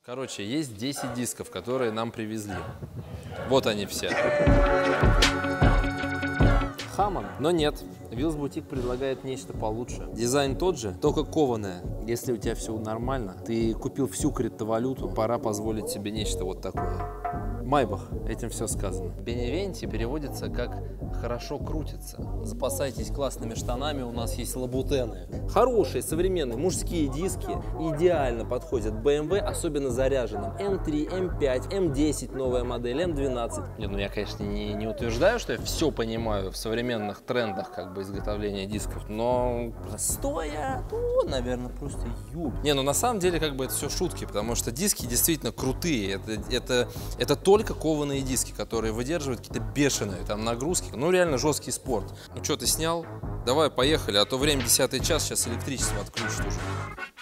Короче, есть 10 дисков, которые нам привезли. Вот они все. Хаммон, но нет. Wheels Boutique предлагает нечто получше. Дизайн тот же, только кованое. Если у тебя все нормально, ты купил всю криптовалюту, пора позволить себе нечто вот такое. Майбах, этим все сказано. Беневенти переводится как «хорошо крутится». Запасайтесь классными штанами, у нас есть лабутены. Хорошие, современные мужские диски идеально подходят BMW, особенно заряженным. М3, М5, М10 новая модель, М12. Не, ну я, конечно, не утверждаю, что я все понимаю в современных трендах как бы изготовления дисков, но простое, наверное, просто юб. Не, ну на самом деле как бы это все шутки, потому что диски действительно крутые. Это только кованые диски, которые выдерживают какие-то бешеные там нагрузки. Ну реально жесткий спорт. Ну что, ты снял? Давай, поехали, а то время 10-й час, сейчас электричество отключат уже.